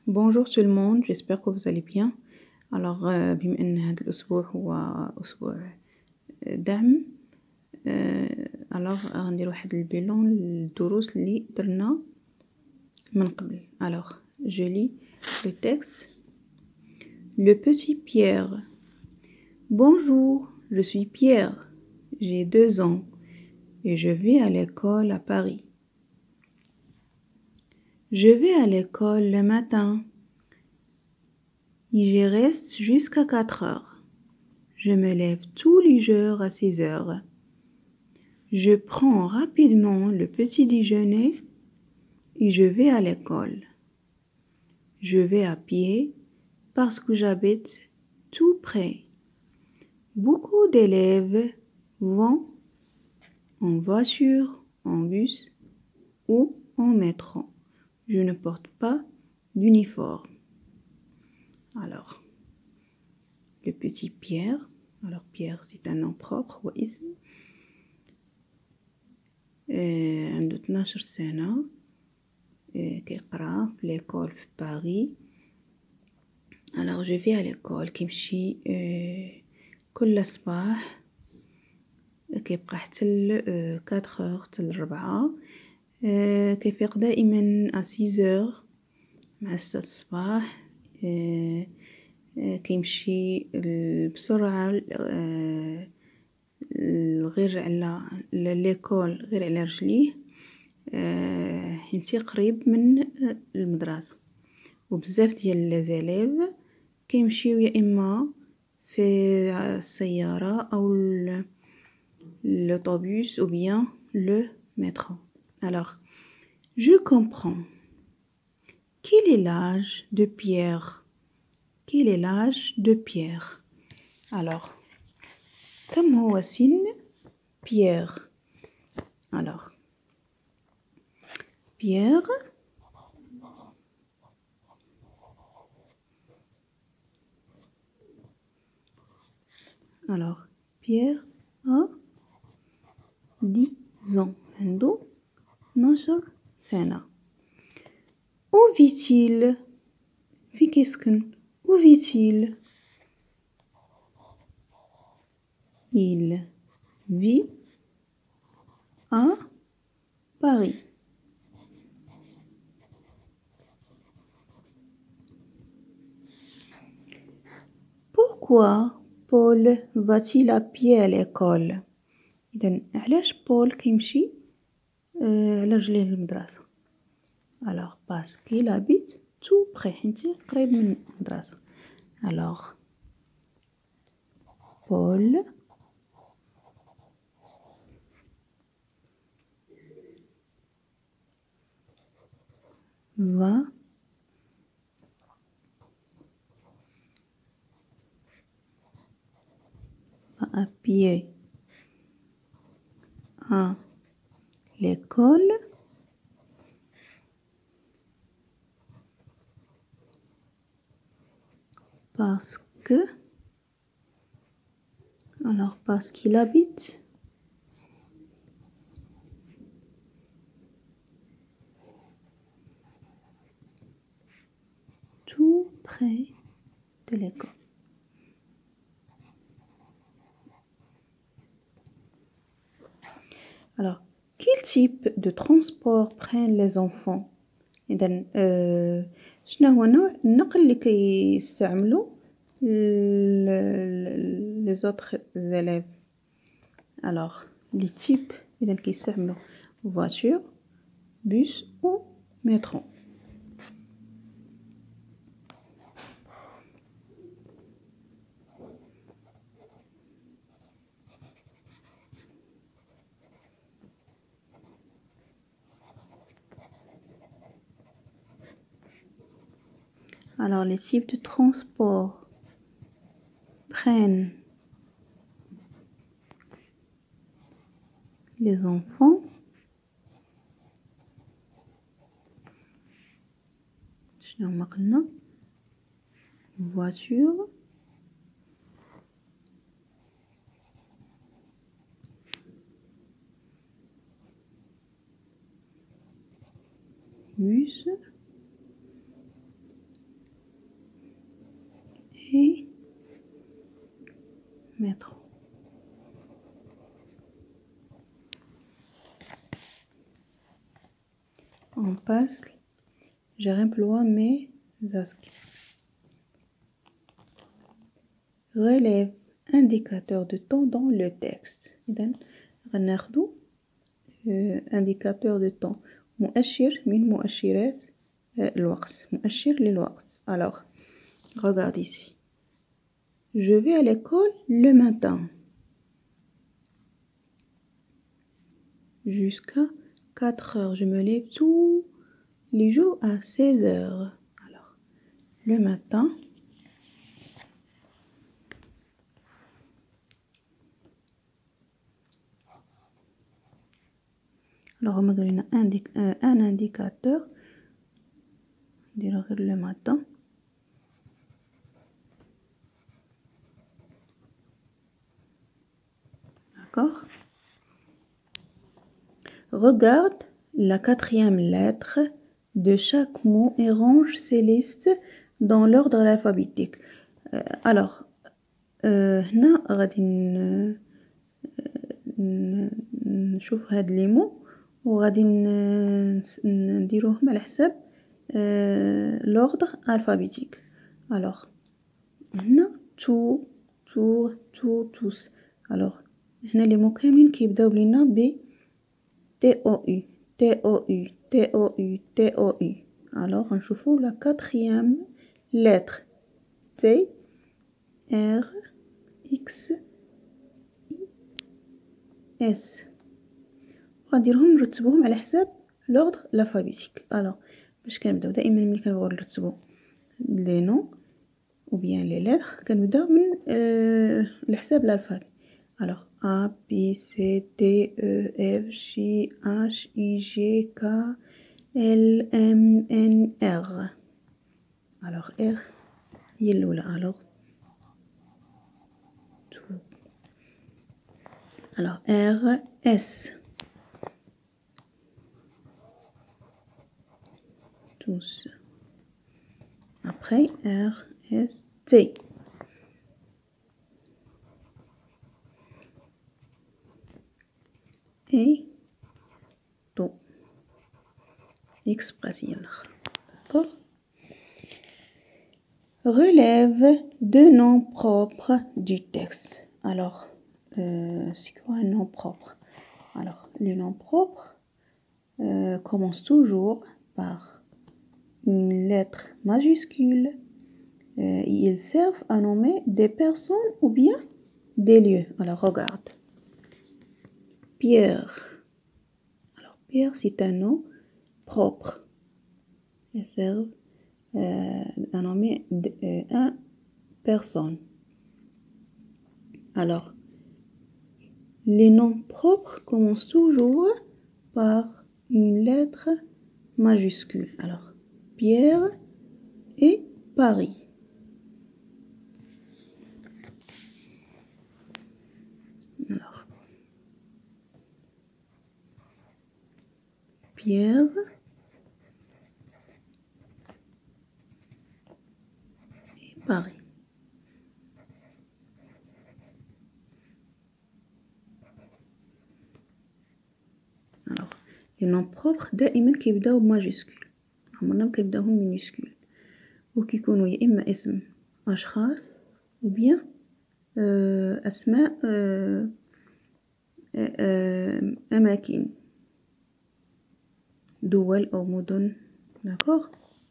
Bonjour tout le monde, j'espère que vous allez bien. Alors بما ان هذا الاسبوع هو اسبوع دعم alors غندير واحد البيلون للدروس اللي درنا من قبل. Alors je lis le texte. Le petit Pierre. Bonjour, je suis Pierre. J'ai 2 ans et je vais à l'école à Paris. Je vais à l'école le matin. J'y reste jusqu'à 4 heures. Je me lève tous les jours à 6 heures. Je prends rapidement le petit déjeuner et je vais à l'école. Je vais à pied parce que j'habite tout près. Beaucoup d'élèves vont en voiture, en bus ou en métro. Je ne porte pas d'uniforme. Alors, le petit Pierre. Alors, Pierre, c'est un nom propre واسم. عنده 12 سنة. كيقرا في ليكول في باريس. Alors je vais à l'école كيمشي كل صباح كيبقى حتى 4 heures حتى 4. كيفيق دائما à 6 heures مع 6 الصباح. كيمشي بسرعة غير على ليكول غير على رجليه حيت قريب من المدرسة. وبزاف ديال لازاليف كيمشيو يا اما في السيارة او l'autobus ou bien le métro. Alors, je comprends. Quel est l'âge de Pierre? Quel est l'âge de Pierre? Alors, كم هو سن Pierre? Alors, Pierre Alors, Pierre a 10 ans. عنده 12 سنة. Où vit-il? في كيسكن. Où vit-il? Il vit à Paris. Pourquoi Paul va-t-il à pied à l'école? إذن علاش بول كيمشي على رجليه للمدرسة؟ Alors parce qu'il habite tout près حيت قريب من المدرسة. Alors Paul va à pied à l'école parce qu'il habite tout près de l'école. Alors, quel type de transport prennent les enfants؟ إذن شنو هو نوع النقل اللي كيستعملوا les autres élèves؟ Alors, les types إذن كيستعملوا voiture, bus ou métro. Alors, les types de transport prennent les enfants. شنو هما قلنا؟ voiture, bus métro. On passe, je remploie mes asks. Relève indicateur de temps dans le texte. إذن غناخدو indicateur de temps مؤشر من مؤشرات الوقت مؤشر للوقت. Alors regarde ici. Je vais à l'école le matin jusqu'à 4 heures. Je me lève tous les jours à 16 heures. Alors le matin. Alors on a un indicateur. On le matin. D'accord. Regarde la 4e lettre de chaque mot et range ces listes dans l'ordre alphabétique. Alors هنا غادي نشوف هاد لي مو وغادي نديروهم على حساب l'ordre alphabétique. Alors هنا tous. alors هنا لي مو كاملين كيبداو لينا ب TOU. alors نشوفوا la 4e lettre T R X S غنديرهم نرتبوهم على حساب l'ordre alphabétique. alors باش كنبداو دائما ملي كنبغيو نرتبو لي نو ou bien les lettres كنبداو من الحساب الالفابي. alors A B C D E F G H I J K L M N R. alors R هي الاولى. alors alors R S tous. après R S T. et tout expression. D'accord. Relève deux noms propres du texte. alors c'est quoi un nom propre? alors les noms propres commencent toujours par une lettre majuscule. Ils servent à nommer des personnes ou bien des lieux. alors regarde. Pierre. alors Pierre c'est un nom propre. Ils servent à nommer une personne. alors les noms propres commencent toujours par une lettre majuscule. alors Pierre et Paris. alors Pierre et Paris. alors les noms propres دائما كيبداو بماجيسكول عمرنا ما كيبداوهم مينيسكول وكيكونوا يا اما اسم اشخاص ou bien اسماء اماكن دول او مدن. d'accord.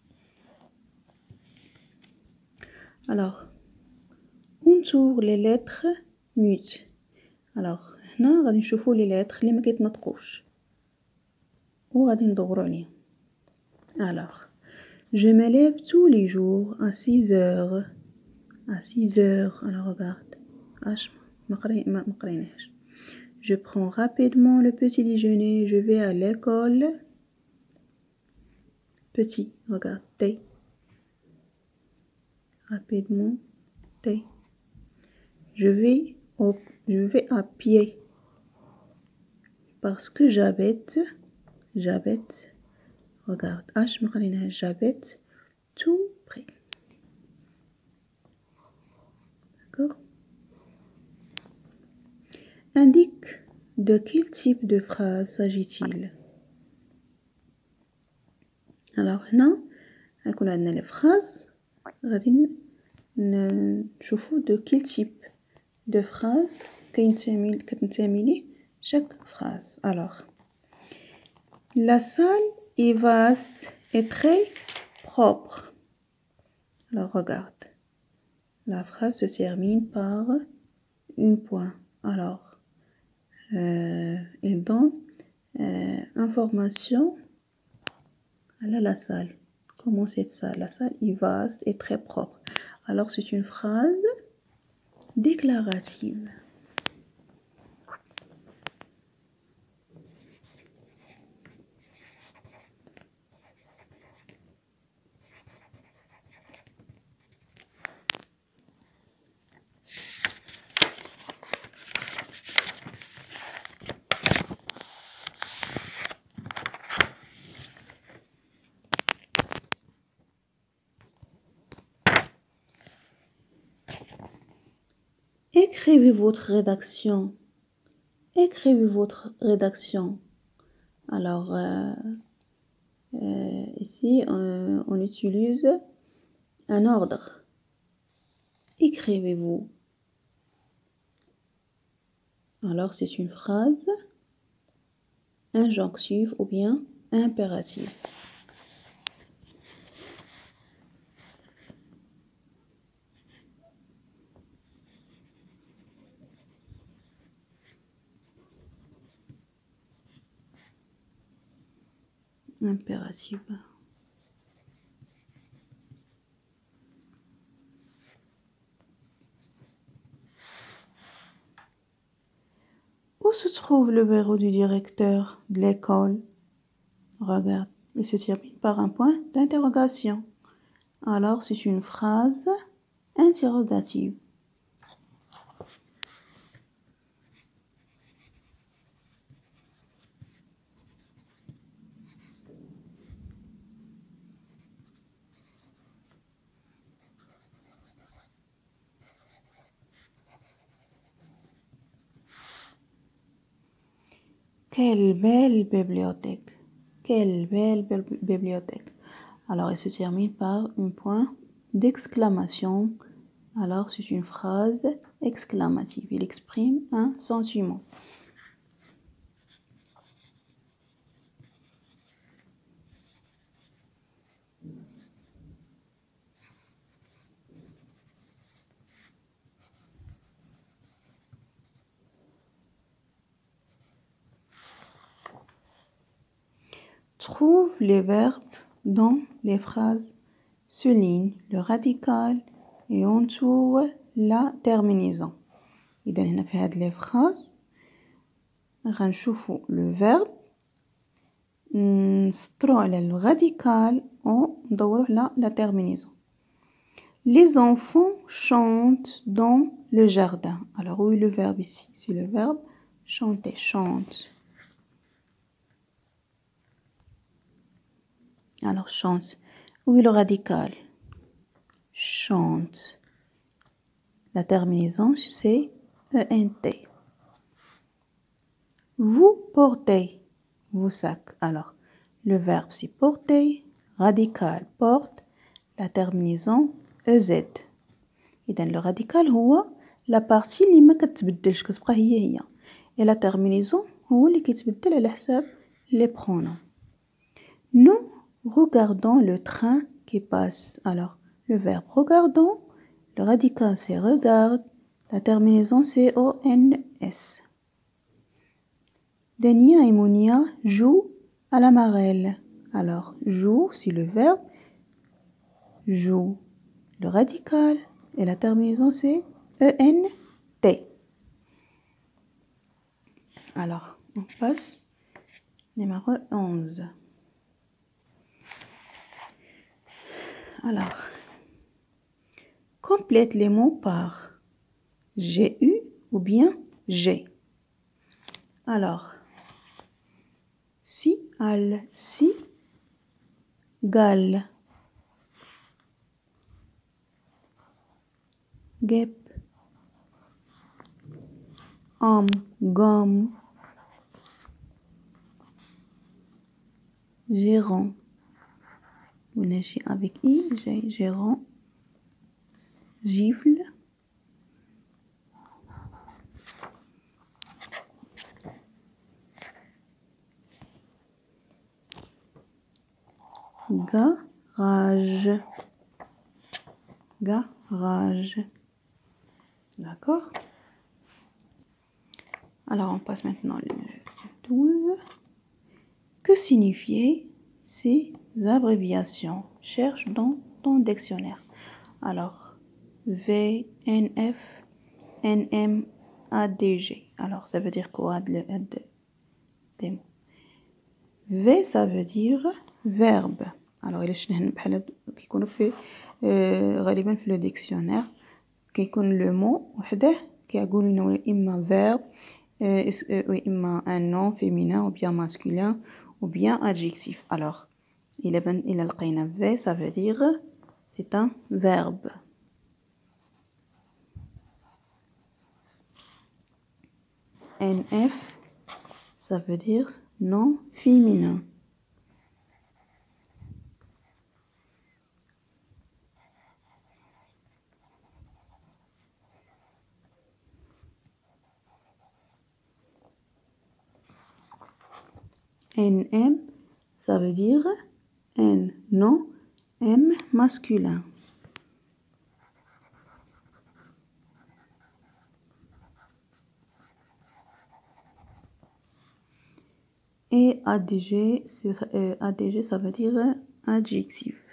alors انظر les lettres muettes. alors هنا غادي نشوفوا لي لتر اللي ما كيتنطقوش وغادي ندوروا عليهم. alors je me lève tous les jours à 6 heures. à 6 heures. alors regarde ما قريناش. je prends rapidement le petit déjeuner. je vais à l'école. petit regarde T. rapidement T. je vais à pied parce que j'habite regarde H ما قريناهاش. j'habite tout près. d'accord. indique de quel type de phrase s'agit-il. Alors هنا غيكون عندنا les phrases غادي نشوفو de quel type de phrase كتنتمي ليه chaque phrase. Alors la salle est vaste et très propre. Alors regarde, la phrase se termine par un point. Alors il donne information à la salle. Comment cette salle? La salle est vaste et très propre. Alors c'est une phrase déclarative. Écrivez votre rédaction. Écrivez votre rédaction. Alors, ici, on utilise un ordre. Écrivez-vous. Alors, c'est une phrase injonctive ou bien impérative. Impérative. Où se trouve le bureau du directeur de l'école? Regarde, il se termine par un point d'interrogation. Alors, c'est une phrase interrogative. Quelle belle bibliothèque! Quelle belle bibliothèque! Alors, elle se termine par un point d'exclamation. Alors, c'est une phrase exclamative. Il exprime un sentiment. Trouve les verbes dans les phrases. Souligne le radical et entoure la terminaison. إذا هنا في هاد les phrases غنشوفو le verbe نسطرو على le radical وندورو على la terminaison. Les enfants chantent dans le jardin. Alors où est le verbe ici? C'est le verbe chanter, chante. Alors chante. Où est le radical? Chante. La terminaison c'est ENT. Vous portez vos sacs. Alors le verbe c'est porter, radical porte, la terminaison EZ. إذا le radical هو la partie اللي ما كتبدلش كتبقى هي et la terminaison هو اللي كيتبدل على حساب les pronoms. Nous regardons le train qui passe. Alors le verbe regardons, le radical c'est regarde, la terminaison c'est ONS. Dania et Mounia jouent à la marelle. Alors joue c'est le verbe, joue le radical et la terminaison c'est ENT. Alors on passe numéro 11. Alors complète les mots par j'ai eu ou bien j'ai. Alors si, al, si, gal, gep, homme, gomme, gérant. ونمشي avec I, j'ai gérant, gifle, garage, garage. D'accord? Alors on passe maintenant le 12. Que signifiaient ces abréviations? Cherche dans ton dictionnaire. Alors, V, N, F, N, M, A, D, G. Alors, ça veut dire quoi des mots? V, ça veut dire verbe. Alors, il يكونوا في غالبا في le dictionnaire كيكون le mot وحده كيقولوا إنه إما verbe ou إما un nom féminin ou bien masculin ou bien adjectif. Alors, il a لقينا V, ça veut dire c'est un verbe. NF, ça veut dire nom féminin. NM, ça veut dire N, nom, M, masculin. Et ADG, ADG, ça veut dire adjectif.